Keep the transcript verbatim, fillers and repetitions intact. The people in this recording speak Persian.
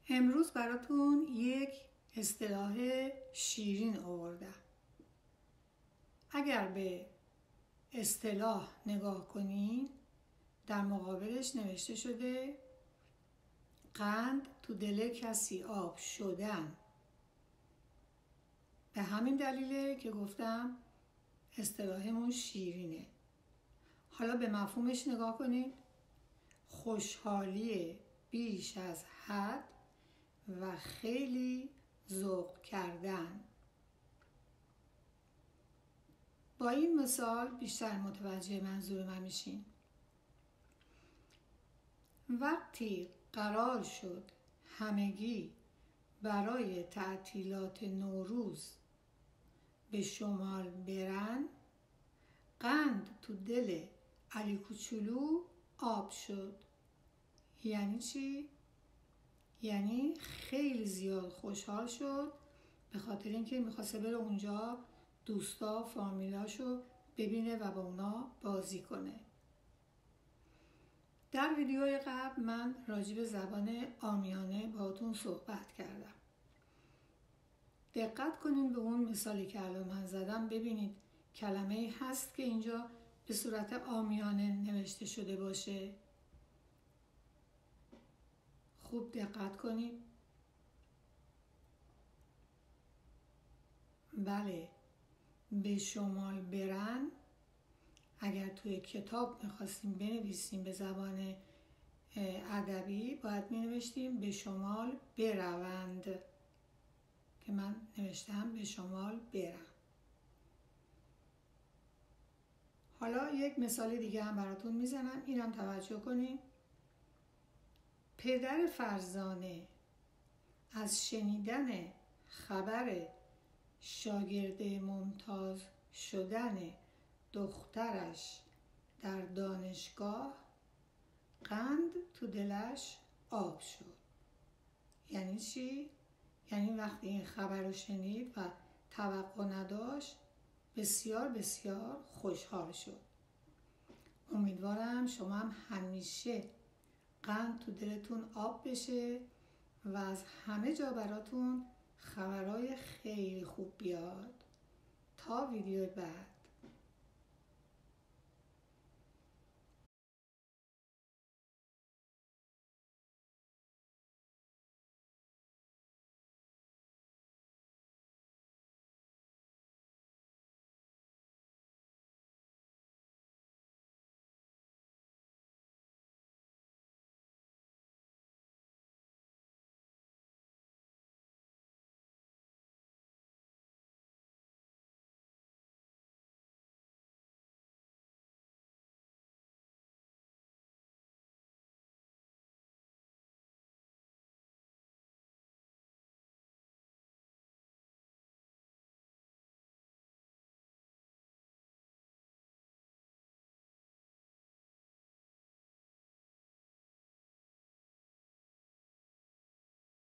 امروز براتون یک اصطلاح شیرین آوردم. اگر به اصطلاح نگاه کنین در مقابلش نوشته شده قند تو دل کسی آب شدن. به همین دلیله که گفتم اصطلاحمون شیرینه. حالا به مفهومش نگاه کنید. خوشحالی بیش از حد و خیلی ذوق کردن. با این مثال بیشتر متوجه منظور من میشین. وقتی قرار شد همگی برای تعطیلات نوروز به شمال برن، قند تو دل علی کوچولو آب شد. یعنی چی؟ یعنی خیلی زیاد خوشحال شد به خاطر اینکه میخواسته بره اونجا دوستا فامیلاشو ببینه و با اونا بازی کنه. در ویدیوی قبل من راجع به زبان عامیانه باهاتون صحبت کردم. دقت کنین به اون مثالی که الان من زدم، ببینید کلمه‌ای هست که اینجا به صورت عامیانه نوشته شده باشه. خوب دقت کنید. بله، به شمال برن. اگر توی کتاب میخواستیم بنویسیم به زبان ادبی باید مینوشتیم به شمال بروند، که من نوشتم به شمال برم. حالا یک مثال دیگه هم براتون میزنم، اینم توجه کنید. پدر فرزانه از شنیدن خبر شاگرد ممتاز شدن دخترش در دانشگاه قند تو دلش آب شد. یعنی چی؟ یعنی وقتی این خبر رو شنید و توقع نداشت بسیار بسیار خوشحال شد. امیدوارم شما هم همیشه قند تو دلتون آب بشه و از همه جا براتون خبرهای خیلی خوب بیاد. تا ویدیو بعد.